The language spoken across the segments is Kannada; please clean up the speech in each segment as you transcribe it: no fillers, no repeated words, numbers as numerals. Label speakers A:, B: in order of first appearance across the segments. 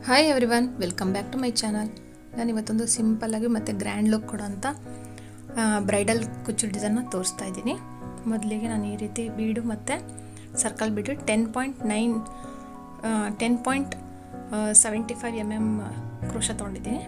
A: Hi everyone, welcome back to my channel. ನಾನು ಇವತ್ತೊಂದು ಸಿಂಪಲ್ಲಾಗಿ ಮತ್ತು ಗ್ರ್ಯಾಂಡ್ ಲುಕ್ ಕೊಡೋಂಥ ಬ್ರೈಡಲ್ ಕುಚ್ಚು ಡಿಸೈನ್ನ ತೋರಿಸ್ತಾ ಇದ್ದೀನಿ. ಮೊದಲಿಗೆ ನಾನು ಈ ರೀತಿ ಬೀಡು ಮತ್ತು ಸರ್ಕಲ್ ಬೀಡು 10.75 mm ಕ್ರೋಶ ತೊಗೊಂಡಿದ್ದೀನಿ.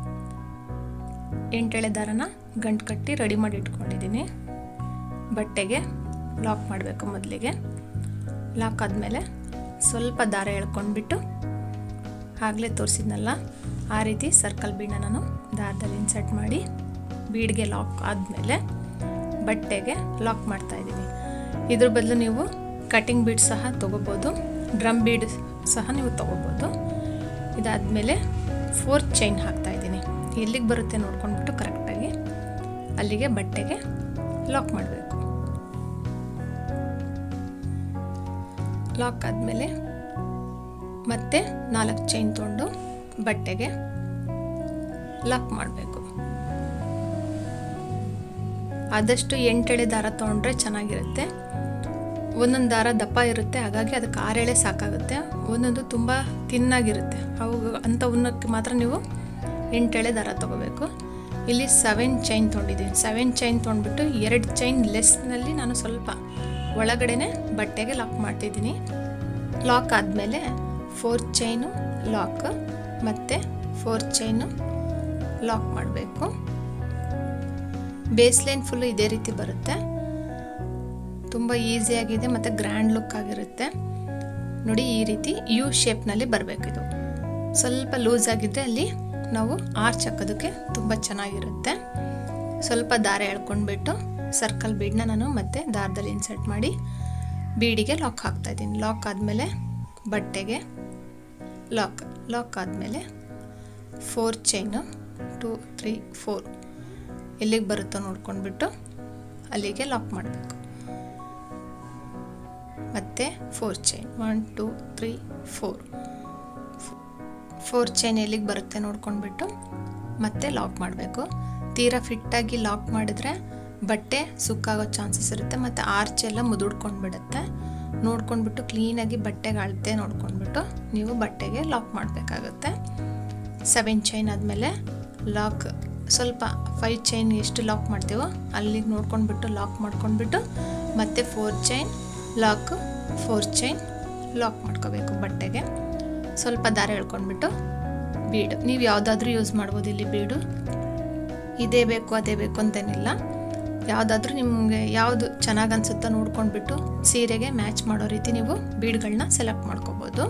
A: 8 ಎಳೆ ದಾರನ ಗಂಟು ಕಟ್ಟಿ ರೆಡಿ ಮಾಡಿ ಇಟ್ಕೊಂಡಿದ್ದೀನಿ. ಬಟ್ಟೆಗೆ ಲಾಕ್ ಮಾಡಬೇಕು. ಮೊದಲಿಗೆ ಲಾಕ್ ಆದಮೇಲೆ ಸ್ವಲ್ಪ ದಾರ ಎಳ್ಕೊಂಡ್ಬಿಟ್ಟು ಆಗಲೇ ತೋರಿಸಿದ್ನಲ್ಲ ಆ ರೀತಿ ಸರ್ಕಲ್ ಬೀಡನ್ನ ನಾನು ದಾರದಲ್ಲಿ ಇನ್ಸರ್ಟ್ ಮಾಡಿ ಬೀಡ್ಗೆ ಲಾಕ್ ಆದಮೇಲೆ ಬಟ್ಟೆಗೆ ಲಾಕ್ ಮಾಡ್ತಾ ಇದ್ದೀನಿ. ಇದ್ರ ಬದಲು ನೀವು ಕಟಿಂಗ್ ಬೀಡ್ ಸಹ ತೊಗೋಬೋದು, ಡ್ರಮ್ ಬೀಡ್ ಸಹ ನೀವು ತೊಗೋಬೋದು. ಇದಾದಮೇಲೆ 4th ಚೈನ್ ಹಾಕ್ತಾ ಇದ್ದೀನಿ. ಎಲ್ಲಿಗೆ ಬರುತ್ತೆ ನೋಡ್ಕೊಂಡ್ಬಿಟ್ಟು ಕರೆಕ್ಟಾಗಿ ಅಲ್ಲಿಗೆ ಬಟ್ಟೆಗೆ ಲಾಕ್ ಮಾಡಬೇಕು. ಲಾಕ್ ಆದಮೇಲೆ ಮತ್ತೆ 4 ಚೈನ್ ತೊಗೊಂಡು ಬಟ್ಟೆಗೆ ಲಾಕ್ ಮಾಡಬೇಕು. ಆದಷ್ಟು 8 ಎಳೆ ದಾರ ತೊಗೊಂಡ್ರೆ ಚೆನ್ನಾಗಿರುತ್ತೆ. ಒಂದೊಂದು ದಾರ ದಪ್ಪ ಇರುತ್ತೆ, ಹಾಗಾಗಿ ಅದಕ್ಕೆ 6 ಎಳೆ ಸಾಕಾಗುತ್ತೆ. ಒಂದೊಂದು ತುಂಬ ತಿನ್ನಾಗಿರುತ್ತೆ, ಅವು ಅಂಥ ಉನ್ನಕ್ಕೆ ಮಾತ್ರ ನೀವು 8 ಎಳೆ ದಾರ ತೊಗೋಬೇಕು. ಇಲ್ಲಿ 7 ಚೈನ್ ತೊಗೊಂಡಿದ್ದೀನಿ. 7 ಚೈನ್ ತೊಗೊಂಡ್ಬಿಟ್ಟು 2 ಚೈನ್ ಲೆಸ್ನಲ್ಲಿ ನಾನು ಸ್ವಲ್ಪ ಒಳಗಡೆನೆ ಬಟ್ಟೆಗೆ ಲಾಕ್ ಮಾಡ್ತಿದ್ದೀನಿ. ಲಾಕ್ ಆದಮೇಲೆ 4 ಚೈನು ಲಾಕ್ ಮತ್ತು 4 ಚೈನು ಲಾಕ್ ಮಾಡಬೇಕು. ಬೇಸ್ ಲೈನ್ ಫುಲ್ಲು ಇದೇ ರೀತಿ ಬರುತ್ತೆ. ತುಂಬ ಈಸಿಯಾಗಿದೆ ಮತ್ತು ಗ್ರ್ಯಾಂಡ್ ಲುಕ್ ಆಗಿರುತ್ತೆ. ನೋಡಿ, ಈ ರೀತಿ ಯು ಶೇಪ್ನಲ್ಲಿ ಬರಬೇಕು. ಇದು ಸ್ವಲ್ಪ ಲೂಸ್ ಆಗಿದ್ದರೆ ಅಲ್ಲಿ ನಾವು ಆರ್ಚ್ ಹಾಕೋದಕ್ಕೆ ತುಂಬ ಚೆನ್ನಾಗಿರುತ್ತೆ. ಸ್ವಲ್ಪ ದಾರ ಎಳ್ಕೊಂಡ್ಬಿಟ್ಟು ಸರ್ಕಲ್ ಬೀಡನ್ನ ನಾನು ಮತ್ತೆ ದಾರದಲ್ಲಿ ಇನ್ಸರ್ಟ್ ಮಾಡಿ ಬೀಡಿಗೆ ಲಾಕ್ ಹಾಕ್ತಾಯಿದ್ದೀನಿ. ಲಾಕ್ ಆದಮೇಲೆ ಬಟ್ಟೆಗೆ ಲಾಕ್ ಆದಮೇಲೆ 4 ಚೈನು 2 3 4 ಎಲ್ಲಿಗೆ ಬರುತ್ತೋ ನೋಡ್ಕೊಂಡ್ಬಿಟ್ಟು ಅಲ್ಲಿಗೆ ಲಾಕ್ ಮಾಡಬೇಕು. ಮತ್ತು 4 ಚೈನ್ 1 2 3 4 ಚೈನ್ ಎಲ್ಲಿಗೆ ಬರುತ್ತೆ ನೋಡ್ಕೊಂಡ್ಬಿಟ್ಟು ಮತ್ತೆ ಲಾಕ್ ಮಾಡಬೇಕು. ತೀರಾ ಫಿಟ್ಟಾಗಿ ಲಾಕ್ ಮಾಡಿದ್ರೆ ಬಟ್ಟೆ ಸುಕ್ಕಾಗೋ ಚಾನ್ಸಸ್ ಇರುತ್ತೆ ಮತ್ತು ಆರ್ಚ್ ಎಲ್ಲ ಮುದುಡ್ಕೊಂಡ್ಬಿಡುತ್ತೆ. ನೋಡ್ಕೊಂಡ್ಬಿಟ್ಟು ಕ್ಲೀನಾಗಿ ಬಟ್ಟೆಗೆ ಅಳತೆ ನೋಡ್ಕೊಂಡ್ಬಿಟ್ಟು ನೀವು ಬಟ್ಟೆಗೆ ಲಾಕ್ ಮಾಡಬೇಕಾಗುತ್ತೆ. 7 ಚೈನ್ ಆದಮೇಲೆ ಲಾಕ್ ಸ್ವಲ್ಪ 5 ಚೈನ್ ಎಷ್ಟು ಲಾಕ್ ಮಾಡ್ತೀವೋ ಅಲ್ಲಿಗೆ ನೋಡ್ಕೊಂಡ್ಬಿಟ್ಟು ಲಾಕ್ ಮಾಡ್ಕೊಂಡ್ಬಿಟ್ಟು ಮತ್ತೆ 4 ಚೈನ್ ಲಾಕ್ 4 ಚೈನ್ ಲಾಕ್ ಮಾಡ್ಕೋಬೇಕು. ಬಟ್ಟೆಗೆ ಸ್ವಲ್ಪ ದಾರ ಎಳ್ಕೊಂಡ್ಬಿಟ್ಟು ಬೀಡು ನೀವು ಯಾವುದಾದ್ರೂ ಯೂಸ್ ಮಾಡ್ಬೋದು. ಇಲ್ಲಿ ಬೀಡು ಇದೇ ಬೇಕು ಅದೇ ಬೇಕು ಅಂತೇನಿಲ್ಲ, ಯಾವುದಾದ್ರೂ ನಿಮಗೆ ಯಾವುದು ಚೆನ್ನಾಗಿ ಅನಿಸುತ್ತೋ ನೋಡ್ಕೊಂಡ್ಬಿಟ್ಟು ಸೀರೆಗೆ ಮ್ಯಾಚ್ ಮಾಡೋ ರೀತಿ ನೀವು ಬೀಡ್ಗಳನ್ನ ಸೆಲೆಕ್ಟ್ ಮಾಡ್ಕೋಬೋದು.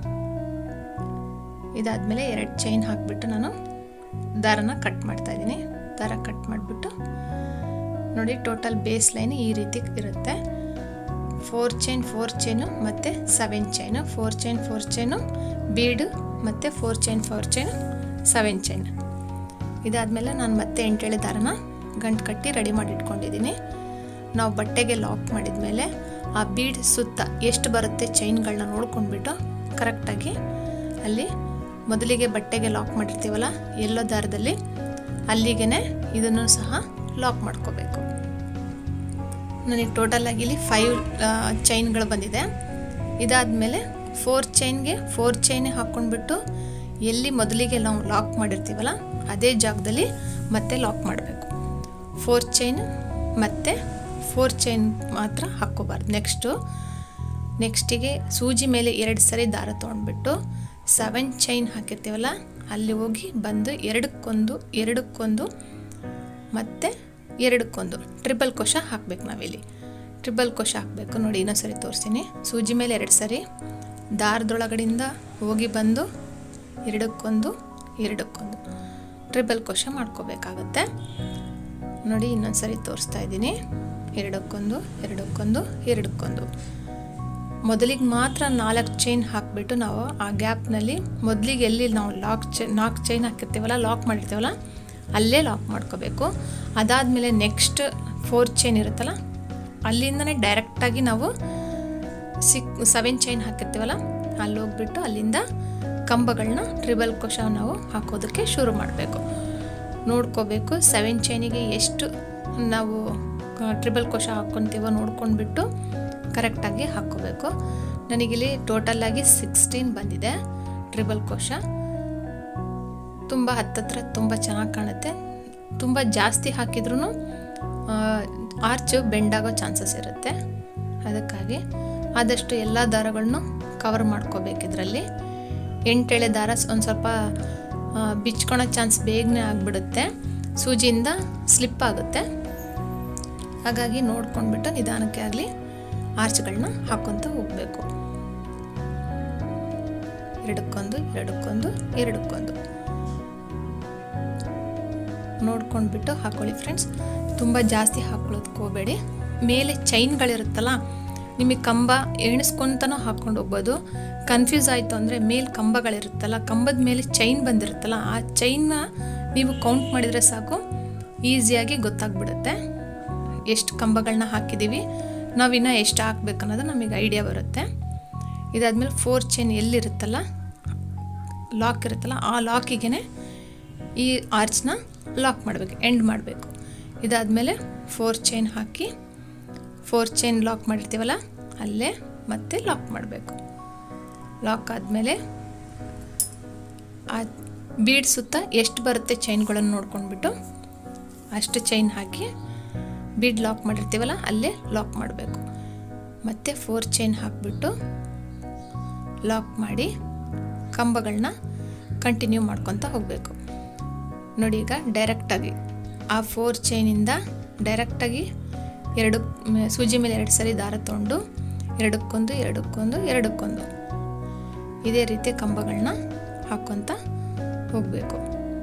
A: ಇದಾದಮೇಲೆ 2 ಚೈನ್ ಹಾಕಿಬಿಟ್ಟು ನಾನು ದಾರನ ಕಟ್ ಮಾಡ್ತಾ ಇದ್ದೀನಿ. ದಾರ ಕಟ್ ಮಾಡಿಬಿಟ್ಟು ನೋಡಿ, ಟೋಟಲ್ ಬೇಸ್ ಲೈನ್ ಈ ರೀತಿ ಇರುತ್ತೆ. 4 ಚೈನು ಮತ್ತು 7 ಚೈನು 4 ಚೈನು ಬೀಡು ಮತ್ತು 4 ಚೈನು 7 ಚೈನ್. ಇದಾದಮೇಲೆ ನಾನು ಮತ್ತೆ 8 ಎಳೆ ದಾರನ ಗಂಟು ಕಟ್ಟಿ ರೆಡಿ ಮಾಡಿ ಇಟ್ಕೊಂಡಿದ್ದೀನಿ. ನಾವು ಬಟ್ಟೆಗೆ ಲಾಕ್ ಮಾಡಿದ ಮೇಲೆ ಆ ಬೀಡ್ ಸುತ್ತ ಎಷ್ಟು ಬರುತ್ತೆ ಚೈನ್ಗಳನ್ನ ನೋಡ್ಕೊಂಡ್ಬಿಟ್ಟು ಕರೆಕ್ಟಾಗಿ ಅಲ್ಲಿ ಮೊದಲಿಗೆ ಬಟ್ಟೆಗೆ ಲಾಕ್ ಮಾಡಿರ್ತೀವಲ್ಲ ಎಲ್ಲೋ ದಾರದಲ್ಲಿ ಅಲ್ಲಿಗೆ ಇದನ್ನು ಸಹ ಲಾಕ್ ಮಾಡ್ಕೋಬೇಕು. ನನಗೆ ಟೋಟಲಾಗಿ ಇಲ್ಲಿ 5 ಚೈನ್ಗಳು ಬಂದಿದೆ. ಇದಾದಮೇಲೆ 4 ಚೈನ್ಗೆ 4 ಚೈನೇ ಹಾಕ್ಕೊಂಡ್ಬಿಟ್ಟು ಎಲ್ಲಿ ಮೊದಲಿಗೆ ನಾವು ಲಾಕ್ ಮಾಡಿರ್ತೀವಲ್ಲ ಅದೇ ಜಾಗದಲ್ಲಿ ಮತ್ತೆ ಲಾಕ್ ಮಾಡಬೇಕು. 4 ಚೈನ್ ಮತ್ತು 4 ಚೈನ್ ಮಾತ್ರ ಹಾಕ್ಕೋಬಾರ್ದು. ನೆಕ್ಸ್ಟಿಗೆ ಸೂಜಿ ಮೇಲೆ 2 ಸರಿ ದಾರ ತೊಗೊಂಡ್ಬಿಟ್ಟು 7 ಚೈನ್ ಹಾಕಿರ್ತೀವಲ್ಲ ಅಲ್ಲಿ ಹೋಗಿ ಬಂದು ಎರಡಕ್ಕೊಂದು ಮತ್ತು ಎರಡಕ್ಕೊಂದು ಟ್ರಿಬಲ್ ಕೋಶ ಹಾಕಬೇಕು. ನಾವಿಲ್ಲಿ ಟ್ರಿಬಲ್ ಕೋಶ ಹಾಕಬೇಕು. ನೋಡಿ, ಇನ್ನೊಂದು ಸರಿ ತೋರಿಸ್ತೀನಿ. ಸೂಜಿ ಮೇಲೆ 2 ಸರಿ ದಾರದೊಳಗಡೆಯಿಂದ ಹೋಗಿ ಬಂದು ಎರಡಕ್ಕೊಂದು ಟ್ರಿಬಲ್ ಕೋಶ ಮಾಡ್ಕೋಬೇಕಾಗತ್ತೆ. ನೋಡಿ, ಇನ್ನೊಂದು ಸರಿ ತೋರಿಸ್ತಾ ಇದ್ದೀನಿ. ಎರಡಕ್ಕೊಂದು ಮೊದಲಿಗೆ ಮಾತ್ರ 4 ಚೈನ್ ಹಾಕಿಬಿಟ್ಟು ನಾವು ಆ ಗ್ಯಾಪ್ನಲ್ಲಿ ಮೊದಲಿಗೆ ಎಲ್ಲಿ ನಾವು 4 ಚೈನ್ ಹಾಕಿರ್ತೀವಲ್ಲ ಲಾಕ್ ಮಾಡಿರ್ತೀವಲ್ಲ ಅಲ್ಲೇ ಲಾಕ್ ಮಾಡ್ಕೋಬೇಕು. ಅದಾದಮೇಲೆ ನೆಕ್ಸ್ಟ್ 4 ಚೈನ್ ಇರುತ್ತಲ್ಲ ಅಲ್ಲಿಂದನೇ ಡೈರೆಕ್ಟಾಗಿ ನಾವು 7 ಚೈನ್ ಹಾಕಿರ್ತೀವಲ್ಲ ಅಲ್ಲಿ ಹೋಗ್ಬಿಟ್ಟು ಅಲ್ಲಿಂದ ಕಂಬಗಳನ್ನ ಟ್ರಿಬಲ್ ಕೋಶ ನಾವು ಹಾಕೋದಕ್ಕೆ ಶುರು ಮಾಡಬೇಕು. ನೋಡ್ಕೋಬೇಕು 7 ಚೈನಿಗೆ ಎಷ್ಟು ನಾವು ಟ್ರಿಬಲ್ ಕೋಶ ಹಾಕ್ಕೊತೀವೋ ನೋಡ್ಕೊಂಡ್ಬಿಟ್ಟು ಕರೆಕ್ಟಾಗಿ ಹಾಕ್ಕೋಬೇಕು. ನನಗಿಲ್ಲಿ ಟೋಟಲಾಗಿ 16 ಬಂದಿದೆ ಟ್ರಿಬಲ್ ಕೋಶ. ತುಂಬ ಹತ್ತತ್ರ ತುಂಬ ಚೆನ್ನಾಗಿ ಕಾಣುತ್ತೆ. ತುಂಬ ಜಾಸ್ತಿ ಹಾಕಿದ್ರೂ ಆರ್ಚು ಬೆಂಡಾಗೋ ಚಾನ್ಸಸ್ ಇರುತ್ತೆ. ಅದಕ್ಕಾಗಿ ಆದಷ್ಟು ಎಲ್ಲ ದಾರಗಳನ್ನು ಕವರ್ ಮಾಡ್ಕೋಬೇಕು. ಇದರಲ್ಲಿ 8 ಎಳೆ ದಾರ ಒಂದು ಸ್ವಲ್ಪ ಬಿಚ್ಕೊಳೋ ಚಾನ್ಸ್ ಬೇಗನೆ ಆಗಿಬಿಡುತ್ತೆ, ಸೂಜಿಯಿಂದ ಸ್ಲಿಪ್ ಆಗುತ್ತೆ. ಹಾಗಾಗಿ ನೋಡ್ಕೊಂಡ್ಬಿಟ್ಟು ನಿಧಾನಕ್ಕೆ ಆಗಲಿ ಆರ್ಚ್ಗಳನ್ನ ಹಾಕ್ಕೊತ ಹೋಗಬೇಕು. ಎರಡಕ್ಕೊಂದು ಎರಡಕ್ಕೊಂದು ಎರಡಕ್ಕೊಂದು ನೋಡ್ಕೊಂಡ್ಬಿಟ್ಟು ಹಾಕೊಳ್ಳಿ ಫ್ರೆಂಡ್ಸ್. ತುಂಬ ಜಾಸ್ತಿ ಹಾಕೊಳ್ಳೋದಕ್ಕೆ ಹೋಗಬೇಡಿ. ಮೇಲೆ ಚೈನ್ಗಳಿರುತ್ತಲ್ಲ, ನಿಮಗೆ ಕಂಬ ಎಣಿಸ್ಕೊತನೂ ಹಾಕ್ಕೊಂಡು ಹೋಗ್ಬೋದು. ಕನ್ಫ್ಯೂಸ್ ಆಯಿತು ಅಂದರೆ ಮೇಲೆ ಕಂಬಗಳಿರುತ್ತಲ್ಲ, ಕಂಬದ ಮೇಲೆ ಚೈನ್ ಬಂದಿರುತ್ತಲ್ಲ, ಆ ಚೈನ್ನ ನೀವು ಕೌಂಟ್ ಮಾಡಿದರೆ ಸಾಕು, ಈಸಿಯಾಗಿ ಗೊತ್ತಾಗ್ಬಿಡುತ್ತೆ ಎಷ್ಟು ಕಂಬಗಳನ್ನ ಹಾಕಿದ್ದೀವಿ, ನಾವಿನ್ನು ಎಷ್ಟು ಹಾಕ್ಬೇಕು ಅನ್ನೋದು ನಮಗೆ ಐಡಿಯಾ ಬರುತ್ತೆ. ಇದಾದಮೇಲೆ 4 ಚೈನ್ ಎಲ್ಲಿರುತ್ತಲ್ಲ, ಲಾಕ್ ಇರುತ್ತಲ್ಲ, ಆ ಲಾಕಿಗೆ ಈ ಆರ್ಚ್ನ ಲಾಕ್ ಮಾಡಬೇಕು, ಎಂಡ್ ಮಾಡಬೇಕು. ಇದಾದಮೇಲೆ 4 ಚೈನ್ ಹಾಕಿ 4 ಚೈನ್ ಲಾಕ್ ಮಾಡಿರ್ತೀವಲ್ಲ ಅಲ್ಲೇ ಮತ್ತೆ ಲಾಕ್ ಮಾಡಬೇಕು. ಲಾಕ್ ಆದಮೇಲೆ ಆ ಬೀಡ್ ಸುತ್ತ ಎಷ್ಟು ಬರುತ್ತೆ ಚೈನ್ಗಳನ್ನು ನೋಡ್ಕೊಂಡ್ಬಿಟ್ಟು ಅಷ್ಟು ಚೈನ್ ಹಾಕಿ ಬೀಡ್ ಲಾಕ್ ಮಾಡಿರ್ತೀವಲ್ಲ ಅಲ್ಲೇ ಲಾಕ್ ಮಾಡಬೇಕು. ಮತ್ತು 4 ಚೈನ್ ಹಾಕಿಬಿಟ್ಟು ಲಾಕ್ ಮಾಡಿ ಕಂಬಗಳನ್ನ ಕಂಟಿನ್ಯೂ ಮಾಡ್ಕೊತ ಹೋಗಬೇಕು. ನೋಡಿ, ಈಗ ಡೈರೆಕ್ಟಾಗಿ ಆ 4 ಚೈನಿಂದ ಡೈರೆಕ್ಟಾಗಿ ಸೂಜಿ ಮೇಲೆ 2 ಸರಿ ದಾರ ತೊಗೊಂಡು ಎರಡಕ್ಕೊಂದು ಎರಡಕ್ಕೊಂದು ಎರಡಕ್ಕೊಂದು ಇದೇ ರೀತಿ ಕಂಬಗಳನ್ನ ಹಾಕ್ಕೊತ ಹೋಗಬೇಕು.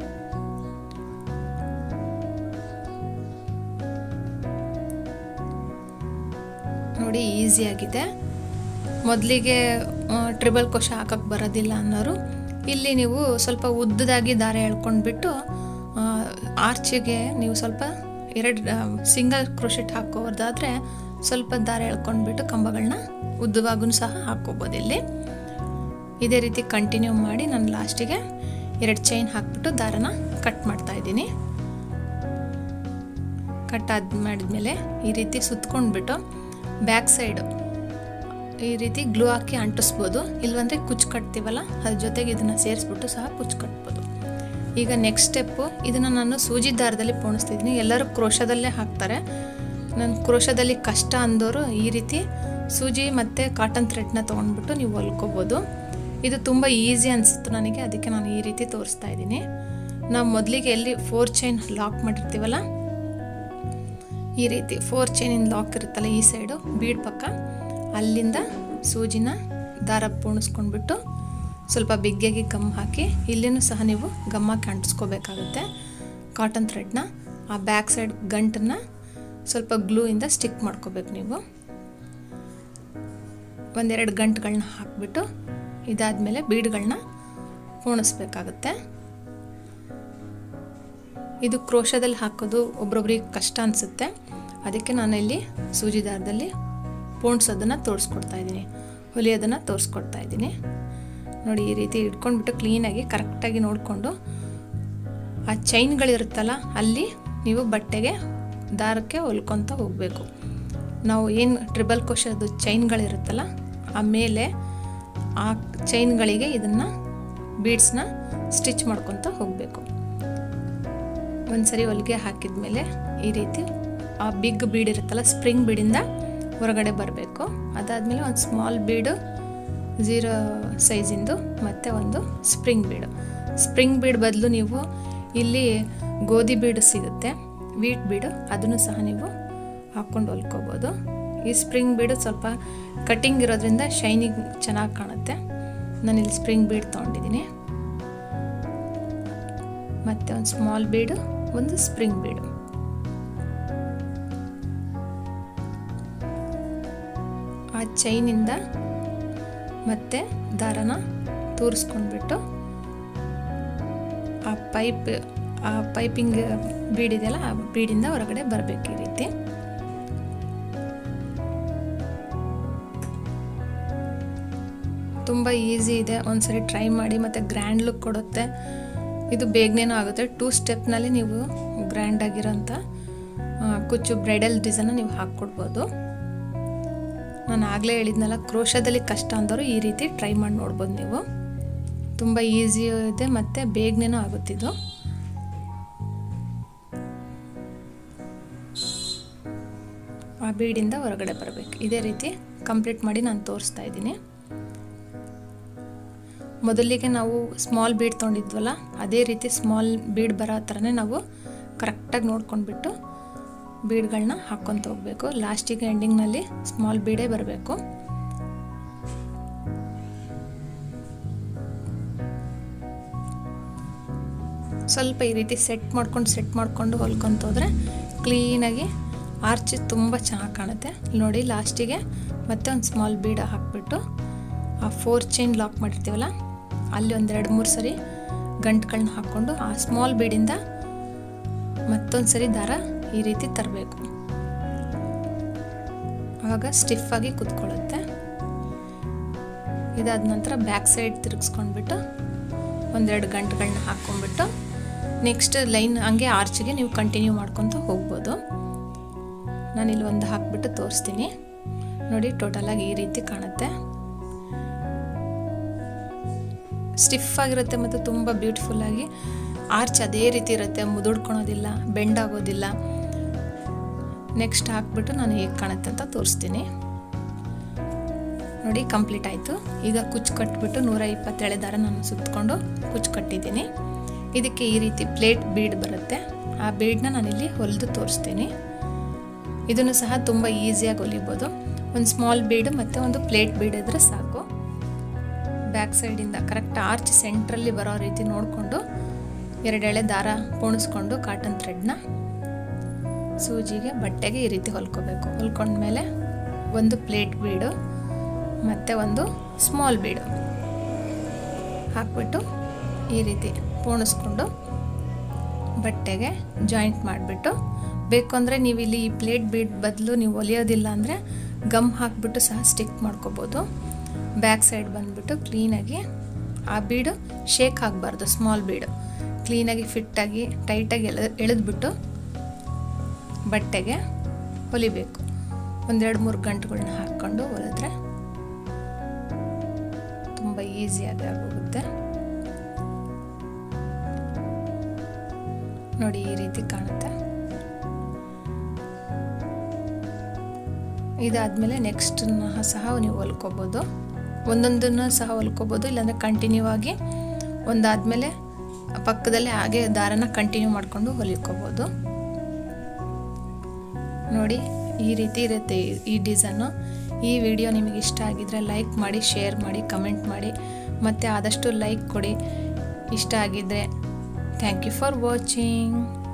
A: ನೋಡಿ, ಈಸಿಯಾಗಿದೆ. ಮೊದಲಿಗೆ ಟ್ರಿಬಲ್ ಕ್ರೋಶೆ ಹಾಕಕ್ಕೆ ಬರೋದಿಲ್ಲ ಅನ್ನೋರು ಇಲ್ಲಿ ನೀವು ಸ್ವಲ್ಪ ಉದ್ದದಾಗಿ ದಾರ ಎಳ್ಕೊಂಡ್ಬಿಟ್ಟು ಆರ್ಚಿಗೆ ನೀವು ಸ್ವಲ್ಪ 2 ಸಿಂಗಲ್ ಕ್ರೋಶೆಟ್ ಹಾಕೋದಾದರೆ ಸ್ವಲ್ಪ ದಾರ ಎಳ್ಕೊಂಡ್ಬಿಟ್ಟು ಕಂಬಗಳನ್ನ ಉದ್ದವಾಗೂ ಸಹ ಹಾಕ್ಕೋಬೋದು. ಇಲ್ಲಿ ಇದೇ ರೀತಿ ಕಂಟಿನ್ಯೂ ಮಾಡಿ ನಾನು ಲಾಸ್ಟಿಗೆ 2 ಚೈನ್ ಹಾಕ್ಬಿಟ್ಟು ದಾರನ ಕಟ್ ಮಾಡ್ತಾಯಿದ್ದೀನಿ. ಕಟ್ ಮಾಡಿದ್ಮೇಲೆ ಈ ರೀತಿ ಸುತ್ಕೊಂಡ್ಬಿಟ್ಟು ಬ್ಯಾಕ್ ಸೈಡು ಈ ರೀತಿ ಗ್ಲೂ ಹಾಕಿ ಅಂಟಿಸ್ಬೋದು, ಇಲ್ವಂದರೆ ಕುಚ್ಚು ಕಟ್ತೀವಲ್ಲ ಅದ್ರ ಜೊತೆಗೆ ಇದನ್ನು ಸೇರಿಸ್ಬಿಟ್ಟು ಸಹ ಕುಚ್ಚು ಕಟ್ಬೋದು. ಈಗ ನೆಕ್ಸ್ಟ್ ಸ್ಟೆಪ್ಪು, ಇದನ್ನು ನಾನು ಸೂಜಿ ದಾರದಲ್ಲಿ ಪೋಣಿಸ್ತಿದ್ದೀನಿ. ಎಲ್ಲರೂ ಕ್ರೋಶದಲ್ಲೇ ಹಾಕ್ತಾರೆ. ನಾನು ಕ್ರೋಶದಲ್ಲಿ ಕಷ್ಟ ಅಂದವರು ಈ ರೀತಿ ಸೂಜಿ ಮತ್ತು ಕಾಟನ್ ಥ್ರೆಡ್ನ ತೊಗೊಂಡ್ಬಿಟ್ಟು ನೀವು ಹೊಲ್ಕೋಬೋದು. ಇದು ತುಂಬ ಈಸಿ ಅನಿಸುತ್ತೆ ನನಗೆ, ಅದಕ್ಕೆ ನಾನು ಈ ರೀತಿ ತೋರಿಸ್ತಾ ಇದ್ದೀನಿ. ನಾವು ಮೊದಲಿಗೆ ಎಲ್ಲಿ 4 ಚೈನ್ ಲಾಕ್ ಮಾಡಿರ್ತೀವಲ್ಲ ಈ ರೀತಿ 4 ಚೈನಿಂದ ಲಾಕ್ ಇರುತ್ತಲ್ಲ ಈ ಸೈಡು ಬೀಡ್ ಪಕ್ಕ, ಅಲ್ಲಿಂದ ಸೂಜಿನ ದಾರ ಪೋಣಿಸ್ಕೊಂಡ್ಬಿಟ್ಟು ಸ್ವಲ್ಪ ಬಿಗ್ಗೆಗೆ ಗಮ್ ಹಾಕಿ ಇಲ್ಲಿನೂ ಸಹ ನೀವು ಗಮ್ ಹಾಕಿ ಅಂಟಿಸ್ಕೋಬೇಕಾಗುತ್ತೆ ಕಾಟನ್ ಥ್ರೆಡ್ನ. ಆ ಬ್ಯಾಕ್ ಸೈಡ್ ಗಂಟನ್ನು ಸ್ವಲ್ಪ ಗ್ಲೂಯಿಂದ ಸ್ಟಿಕ್ ಮಾಡ್ಕೋಬೇಕು. ನೀವು 1-2 ಗಂಟುಗಳನ್ನ ಹಾಕಿಬಿಟ್ಟು ಇದಾದಮೇಲೆ ಬೀಡ್ಗಳನ್ನ ಪೋಣಿಸ್ಬೇಕಾಗುತ್ತೆ. ಇದು ಕ್ರೋಶದಲ್ಲಿ ಹಾಕೋದು ಒಬ್ರೊಬ್ರಿಗೆ ಕಷ್ಟ ಅನಿಸುತ್ತೆ, ಅದಕ್ಕೆ ನಾನು ಇಲ್ಲಿ ಸೂಜಿ ದಾರದಲ್ಲಿ ಪೋಣಿಸೋದನ್ನು ತೋರಿಸ್ಕೊಡ್ತಾ ಇದ್ದೀನಿ, ಹೊಲಿಯೋದನ್ನು ತೋರಿಸ್ಕೊಡ್ತಾ ಇದ್ದೀನಿ. ನೋಡಿ, ಈ ರೀತಿ ಇಟ್ಕೊಂಡ್ಬಿಟ್ಟು ಕ್ಲೀನಾಗಿ ಕರೆಕ್ಟಾಗಿ ನೋಡಿಕೊಂಡು ಆ ಚೈನ್ಗಳಿರುತ್ತಲ್ಲ ಅಲ್ಲಿ ನೀವು ಬಟ್ಟೆಗೆ ದಾರಕ್ಕೆ ಹೊಲ್ಕೊತ ಹೋಗಬೇಕು. ನಾವು ಏನು ಟ್ರಿಬಲ್ ಕ್ರೋಶೆದು ಚೈನ್ಗಳಿರುತ್ತಲ್ಲ ಆಮೇಲೆ ಆ ಚೈನ್ಗಳಿಗೆ ಇದನ್ನು ಬೀಡ್ಸ್ನ ಸ್ಟಿಚ್ ಮಾಡ್ಕೊತ ಹೋಗಬೇಕು. ಒಂದ್ಸರಿ ಹೊಲಿಗೆ ಹಾಕಿದ್ಮೇಲೆ ಈ ರೀತಿ ಆ ಬಿಗ್ ಬೀಡ್ ಇರುತ್ತಲ್ಲ ಸ್ಪ್ರಿಂಗ್ ಬೀಡಿಂದ ಹೊರಗಡೆ ಬರಬೇಕು. ಅದಾದಮೇಲೆ ಒಂದು ಸ್ಮಾಲ್ ಬೀಡು 0 ಸೈಜಿಂದು ಮತ್ತು ಒಂದು ಸ್ಪ್ರಿಂಗ್ ಬೀಡು. ಸ್ಪ್ರಿಂಗ್ ಬೀಡ್ ಬದಲು ನೀವು ಇಲ್ಲಿ ಗೋಧಿ ಬೀಡು ಸಿಗುತ್ತೆ, ವೀಟ್ ಬೀಡು, ಅದನ್ನು ಸಹ ನೀವು ಹಾಕ್ಕೊಂಡು ಹೊಲ್ಕೋಬೋದು. ಈ ಸ್ಪ್ರಿಂಗ್ ಬೀಡು ಸ್ವಲ್ಪ ಕಟ್ಟಿಂಗ್ ಇರೋದ್ರಿಂದ ಶೈನಿಂಗ್ ಚೆನ್ನಾಗಿ ಕಾಣುತ್ತೆ. ನಾನಿಲ್ಲಿ ಸ್ಪ್ರಿಂಗ್ ಬೀಡ್ ತೊಗೊಂಡಿದ್ದೀನಿ. ಮತ್ತು ಒಂದು ಸ್ಮಾಲ್ ಬೀಡು, ಒಂದು ಸ್ಪ್ರಿಂಗ್ ಬೀಡು. ಆ ಚೈನಿಂದ ಮತ್ತೆ ದಾರನ ತೂರಿಸ್ಕೊಂಡ್ಬಿಟ್ಟು ಆ ಪೈಪಿಂಗ್ ಬೀಡಿದೆಯಲ್ಲ ಆ ಬೀಡಿಂದ ಹೊರಗಡೆ ಬರಬೇಕು. ಈ ರೀತಿ ತುಂಬ ಈಸಿ ಇದೆ, ಒಂದ್ಸರಿ ಟ್ರೈ ಮಾಡಿ. ಮತ್ತು ಗ್ರ್ಯಾಂಡ್ ಲುಕ್ ಕೊಡುತ್ತೆ, ಇದು ಬೇಗನೇನೂ ಆಗುತ್ತೆ. 2 ಸ್ಟೆಪ್ನಲ್ಲಿ ನೀವು ಗ್ರ್ಯಾಂಡ್ ಆಗಿರೋಂಥ ಕುಚ್ಚು ಬ್ರೈಡಲ್ ಡಿಸೈನ ನೀವು ಹಾಕ್ಕೊಡ್ಬೋದು. ನಾನು ಆಗಲೇ ಹೇಳಿದ್ನಲ್ಲ, ಕ್ರೋಶದಲ್ಲಿ ಕಷ್ಟ ಅಂದವರು ಈ ರೀತಿ ಟ್ರೈ ಮಾಡಿ ನೋಡ್ಬೋದು ನೀವು. ತುಂಬ ಈಸಿ ಇದೆ ಮತ್ತು ಬೇಗನೆ ಆಗುತ್ತಿದ್ದು. ಆ ಬೀಡಿಂದ ಹೊರಗಡೆ ಬರಬೇಕು. ಇದೇ ರೀತಿ ಕಂಪ್ಲೀಟ್ ಮಾಡಿ ನಾನು ತೋರಿಸ್ತಾ ಇದ್ದೀನಿ. ಮೊದಲಿಗೆ ನಾವು ಸ್ಮಾಲ್ ಬೀಡ್ ತೊಗೊಂಡಿದ್ವಲ್ಲ, ಅದೇ ರೀತಿ ಸ್ಮಾಲ್ ಬೀಡ್ ಬರೋ ಥರನೇ ನಾವು ಕರೆಕ್ಟಾಗಿ ನೋಡ್ಕೊಂಡ್ಬಿಟ್ಟು ಬೀಡ್ಗಳನ್ನ ಹಾಕ್ಕೊತ ಹೋಗಬೇಕು. ಲಾಸ್ಟಿಗೆ ಎಂಡಿಂಗ್ನಲ್ಲಿ ಸ್ಮಾಲ್ ಬೀಡೇ ಬರಬೇಕು. ಸ್ವಲ್ಪ ಈ ರೀತಿ ಸೆಟ್ ಮಾಡ್ಕೊಂಡು ಹೊಲ್ಕೊಂತ ಹೋದರೆ ಕ್ಲೀನಾಗಿ ಆರ್ಚ್ ತುಂಬ ಚೆನ್ನಾಗಿ ಕಾಣುತ್ತೆ. ನೋಡಿ, ಲಾಸ್ಟಿಗೆ ಮತ್ತೆ ಒಂದು ಸ್ಮಾಲ್ ಬೀಡ್ ಹಾಕ್ಬಿಟ್ಟು ಆ 4 ಚೈನ್ ಲಾಕ್ ಮಾಡಿರ್ತೀವಲ್ಲ, ಅಲ್ಲಿ ಒಂದು 2-3 ಸರಿ ಗಂಟುಗಳನ್ನ ಹಾಕ್ಕೊಂಡು ಆ ಸ್ಮಾಲ್ ಬೀಡಿಂದ ಮತ್ತೊಂದು ಸರಿ ದಾರ ಈ ರೀತಿ ತರಬೇಕು. ಆವಾಗ ಸ್ಟಿಫಾಗಿ ಕುತ್ಕೊಳ್ಳುತ್ತೆ. ಇದಾದ ನಂತರ ಬ್ಯಾಕ್ ಸೈಡ್ ತಿರುಗಿಸ್ಕೊಂಡ್ಬಿಟ್ಟು 1-2 ಗಂಟುಗಳನ್ನ ಹಾಕ್ಕೊಂಡ್ಬಿಟ್ಟು ನೆಕ್ಸ್ಟ್ ಲೈನ್ ಹಂಗೆ ಆರ್ಚಿಗೆ ನೀವು ಕಂಟಿನ್ಯೂ ಮಾಡ್ಕೊತ ಹೋಗ್ಬೋದು. ನಾನಿಲ್ಲಿ ಒಂದು ಹಾಕ್ಬಿಟ್ಟು ತೋರಿಸ್ತೀನಿ. ನೋಡಿ, ಟೋಟಲಾಗಿ ಈ ರೀತಿ ಕಾಣುತ್ತೆ. ಸ್ಟಿಫ್ ಆಗಿರುತ್ತೆ ಮತ್ತು ತುಂಬ ಬ್ಯೂಟಿಫುಲ್ಲಾಗಿ ಆರ್ಚ್ ಅದೇ ರೀತಿ ಇರುತ್ತೆ, ಮುದುಡ್ಕೊಳೋದಿಲ್ಲ, ಬೆಂಡ್ ಆಗೋದಿಲ್ಲ. ನೆಕ್ಸ್ಟ್ ಹಾಕ್ಬಿಟ್ಟು ನಾನು ಹೇಗೆ ಕಾಣುತ್ತೆ ಅಂತ ತೋರಿಸ್ತೀನಿ. ನೋಡಿ, ಕಂಪ್ಲೀಟ್ ಆಯಿತು. ಈಗ ಕುಚ್ಚು ಕಟ್ಬಿಟ್ಟು 120 ಎಳೆ ದಾರ ನಾನು ಸುತ್ತಕೊಂಡು ಕುಚ್ಚು ಕಟ್ಟಿದ್ದೀನಿ. ಇದಕ್ಕೆ ಈ ರೀತಿ ಪ್ಲೇಟ್ ಬೀಡ್ ಬರುತ್ತೆ. ಆ ಬೀಡನ್ನ ನಾನಿಲ್ಲಿ ಹೊಲಿದು ತೋರಿಸ್ತೀನಿ. ಇದನ್ನು ಸಹ ತುಂಬ ಈಸಿಯಾಗಿ ಹೊಲಿಬೋದು. ಒಂದು ಸ್ಮಾಲ್ ಬೀಡು ಮತ್ತು ಒಂದು ಪ್ಲೇಟ್ ಬೀಡ್ ಇದ್ರೆ ಸಾಕು. ಬ್ಯಾಕ್ ಸೈಡಿಂದ ಕರೆಕ್ಟ್ ಆರ್ಚ್ ಸೆಂಟ್ರಲ್ಲಿ ಬರೋ ರೀತಿ ನೋಡಿಕೊಂಡು 2 ಎಳೆ ದಾರ ಪೋಣಿಸ್ಕೊಂಡು ಕಾಟನ್ ಥ್ರೆಡ್ನ ಸೂಜಿಗೆ ಬಟ್ಟೆಗೆ ಈ ರೀತಿ ಹೊಲ್ಕೋಬೇಕು. ಹೊಲ್ಕೊಂಡ್ಮೇಲೆ ಒಂದು ಪ್ಲೇಟ್ ಬೀಡು ಮತ್ತು ಒಂದು ಸ್ಮಾಲ್ ಬೀಡು ಹಾಕ್ಬಿಟ್ಟು ಈ ರೀತಿ ಪೋಣಿಸ್ಕೊಂಡು ಬಟ್ಟೆಗೆ ಜಾಯಿಂಟ್ ಮಾಡಿಬಿಟ್ಟು, ಬೇಕು ಅಂದರೆ ನೀವು ಇಲ್ಲಿ ಈ ಪ್ಲೇಟ್ ಬೀಡ್ ಬದಲು ನೀವು ಹೊಲಿಯೋದಿಲ್ಲ ಅಂದರೆ ಗಮ್ ಹಾಕಿಬಿಟ್ಟು ಸಹ ಸ್ಟಿಕ್ ಮಾಡ್ಕೋಬೋದು. ಬ್ಯಾಕ್ ಸೈಡ್ ಬಂದುಬಿಟ್ಟು ಕ್ಲೀನಾಗಿ ಆ ಬೀಡು ಶೇಕ್ ಆಗಬಾರ್ದು. ಸ್ಮಾಲ್ ಬೀಡು ಕ್ಲೀನಾಗಿ ಫಿಟ್ಟಾಗಿ ಟೈಟಾಗಿ ಎಳೆದ್ಬಿಟ್ಟು ಬಟ್ಟೆಗೆ ಹೊಲಿಬೇಕು. 1-2-3 ಗಂಟುಗಳನ್ನ ಹಾಕ್ಕೊಂಡು ಹೊಲಿದ್ರೆ ತುಂಬ ಈಸಿಯಾಗಿ ಆಗೋಗುತ್ತೆ. ನೋಡಿ, ಈ ರೀತಿ ಕಾಣುತ್ತೆ. ಇದಾದಮೇಲೆ ನೆಕ್ಸ್ಟ್ ಸಹ ನೀವು ಹೊಲ್ಕೋಬೋದು. ಒಂದೊಂದನ್ನು ಸಹ ಹೊಲ್ಕೋಬೋದು, ಇಲ್ಲಾಂದರೆ ಕಂಟಿನ್ಯೂ ಆಗಿ ಒಂದಾದಮೇಲೆ ಪಕ್ಕದಲ್ಲೇ ಹಾಗೆ ದಾರನ ಕಂಟಿನ್ಯೂ ಮಾಡಿಕೊಂಡು ಹೊಲಿಕೋಬೋದು. ನೋಡಿ, ಈ ರೀತಿ ಇರುತ್ತೆ ಈ ಡಿಸೈನು. ಈ ವಿಡಿಯೋ ನಿಮಗೆ ಇಷ್ಟ ಆಗಿದ್ರೆ ಲೈಕ್ ಮಾಡಿ, ಶೇರ್ ಮಾಡಿ, ಕಮೆಂಟ್ ಮಾಡಿ, ಮತ್ತು ಆದಷ್ಟು ಲೈಕ್ ಕೊಡಿ. ಇಷ್ಟ ಆಗಿದ್ದರೆ ಥ್ಯಾಂಕ್ ಯು ಫಾರ್ ವಾಚಿಂಗ್.